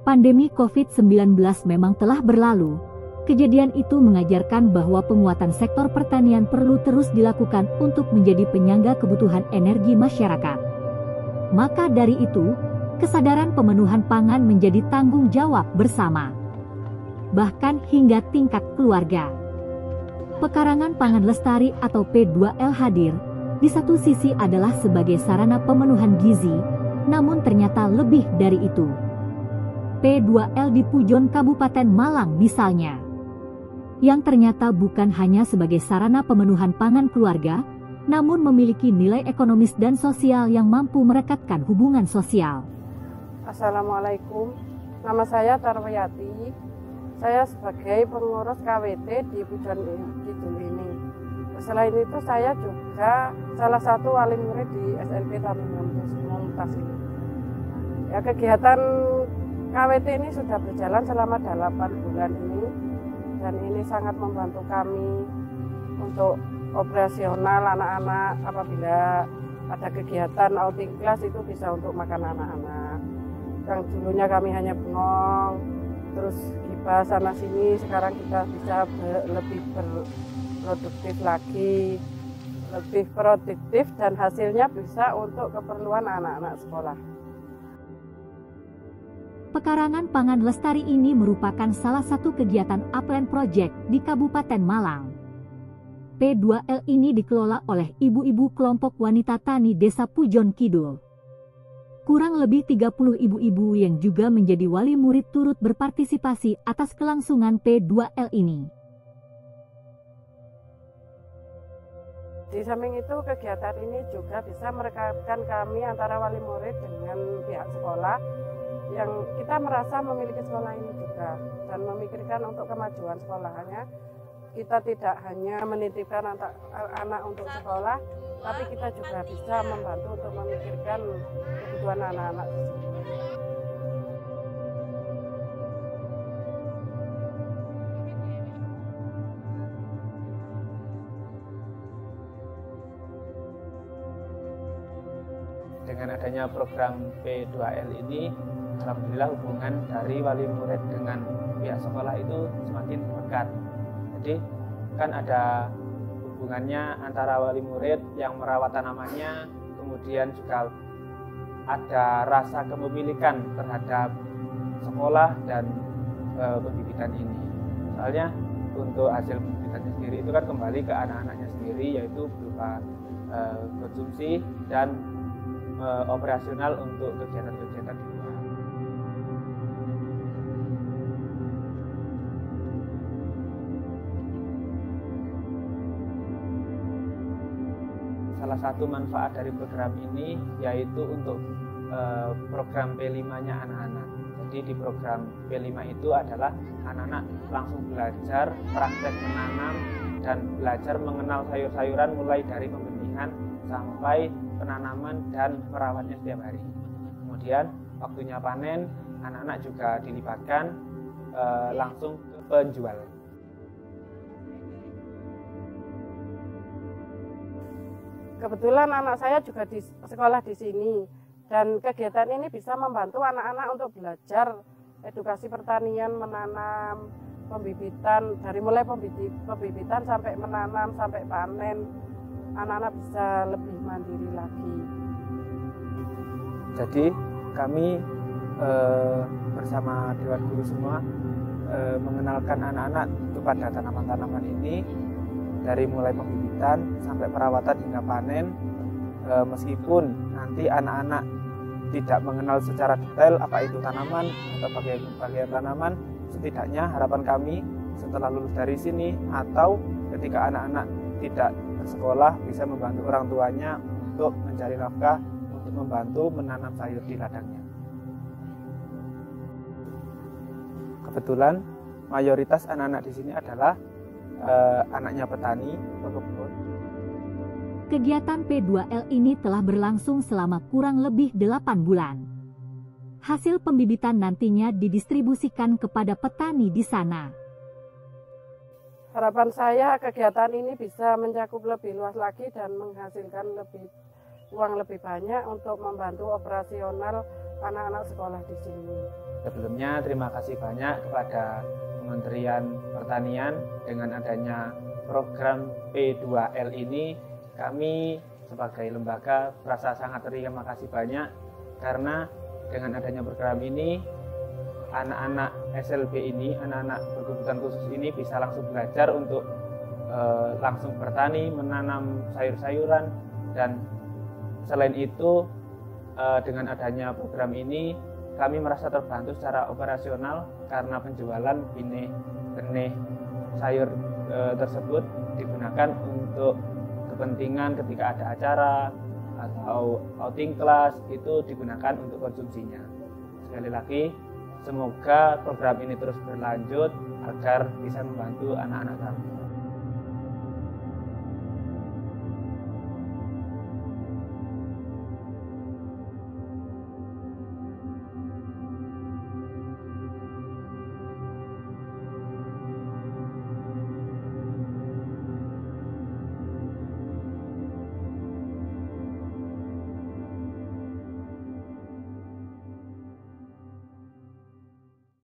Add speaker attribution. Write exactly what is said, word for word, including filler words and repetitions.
Speaker 1: Pandemi covid sembilan belas memang telah berlalu. Kejadian itu mengajarkan bahwa penguatan sektor pertanian perlu terus dilakukan untuk menjadi penyangga kebutuhan energi masyarakat. Maka dari itu, kesadaran pemenuhan pangan menjadi tanggung jawab bersama, bahkan hingga tingkat keluarga. Pekarangan Pangan Lestari atau P dua L hadir, di satu sisi adalah sebagai sarana pemenuhan gizi, namun ternyata lebih dari itu. P dua L di Pujon Kabupaten Malang misalnya, yang ternyata bukan hanya sebagai sarana pemenuhan pangan keluarga, namun memiliki nilai ekonomis dan sosial yang mampu merekatkan hubungan sosial.
Speaker 2: Assalamualaikum, nama saya Tarwayati. Saya sebagai pengurus K W T di Pujon Kidul ini. Selain itu saya juga salah satu wali murid di S M P Taman Mumtaz ini. Ya, kegiatan K W T ini sudah berjalan selama delapan bulan ini, dan ini sangat membantu kami untuk operasional anak-anak. Apabila ada kegiatan outing kelas itu bisa untuk makan anak-anak. Yang dulunya kami hanya bengong, terus gibah sana sini, sekarang kita bisa ber, lebih berproduktif lagi, lebih produktif dan hasilnya bisa untuk keperluan anak-anak sekolah.
Speaker 1: Pekarangan Pangan Lestari ini merupakan salah satu kegiatan Upland Project di Kabupaten Malang. P dua L ini dikelola oleh ibu-ibu kelompok wanita tani Desa Pujon Kidul. Kurang lebih tiga puluh ibu-ibu yang juga menjadi wali murid turut berpartisipasi atas kelangsungan P dua L ini.
Speaker 2: Di samping itu, kegiatan ini juga bisa merekatkan kami antara wali murid dengan pihak sekolah, yang kita merasa memiliki sekolah ini juga dan memikirkan untuk kemajuan sekolahannya. Kita tidak hanya menitipkan anak, anak untuk sekolah, tapi kita juga bisa membantu untuk memikirkan kebutuhan anak-anak di sini.
Speaker 3: Dengan adanya program P dua L ini, alhamdulillah hubungan dari wali murid dengan pihak sekolah itu semakin dekat. Jadi kan ada hubungannya antara wali murid yang merawat tanamannya, kemudian juga ada rasa kepemilikan terhadap sekolah dan e, pembibitan ini. Soalnya untuk hasil pembibitannya sendiri itu kan kembali ke anak-anaknya sendiri, yaitu berupa e, konsumsi dan e, operasional untuk kegiatan-kegiatan di luar. Salah satu manfaat dari program ini yaitu untuk uh, program P lima-nya anak-anak. Jadi di program P lima itu adalah anak-anak langsung belajar praktek menanam dan belajar mengenal sayur-sayuran mulai dari pembenihan sampai penanaman dan merawatnya setiap hari. Kemudian waktunya panen, anak-anak juga dilibatkan uh, langsung ke penjual.
Speaker 2: Kebetulan anak saya juga di sekolah di sini, dan kegiatan ini bisa membantu anak-anak untuk belajar edukasi pertanian, menanam, pembibitan, dari mulai pembibitan sampai menanam, sampai panen, anak-anak bisa lebih mandiri lagi.
Speaker 3: Jadi kami eh, bersama Dewan Guru semua eh, mengenalkan anak-anak kepada tanaman-tanaman ini, dari mulai pembibitan sampai perawatan hingga panen. E, meskipun nanti anak-anak tidak mengenal secara detail apa itu tanaman atau bagian-bagian tanaman, setidaknya harapan kami setelah lulus dari sini atau ketika anak-anak tidak bersekolah bisa membantu orang tuanya untuk mencari nafkah, untuk membantu menanam sayur di ladangnya. Kebetulan mayoritas anak-anak di sini adalah Uh, anaknya petani, pekebun.
Speaker 1: Kegiatan P dua L ini telah berlangsung selama kurang lebih delapan bulan. Hasil pembibitan nantinya didistribusikan kepada petani di sana.
Speaker 2: Harapan saya kegiatan ini bisa mencakup lebih luas lagi dan menghasilkan lebih uang lebih banyak untuk membantu operasional anak-anak sekolah di sini.
Speaker 3: Sebelumnya terima kasih banyak kepada Kementerian Pertanian. Dengan adanya program P dua L ini, kami sebagai lembaga merasa sangat terima kasih banyak, karena dengan adanya program ini anak-anak S L B ini, anak-anak berkebutuhan khusus ini bisa langsung belajar untuk eh, langsung bertani, menanam sayur-sayuran. Dan selain itu eh, dengan adanya program ini kami merasa terbantu secara operasional, karena penjualan benih-benih sayur eh, tersebut digunakan untuk kepentingan ketika ada acara atau outing kelas, itu digunakan untuk konsumsinya. Sekali lagi, semoga program ini terus berlanjut agar bisa membantu anak-anak kami.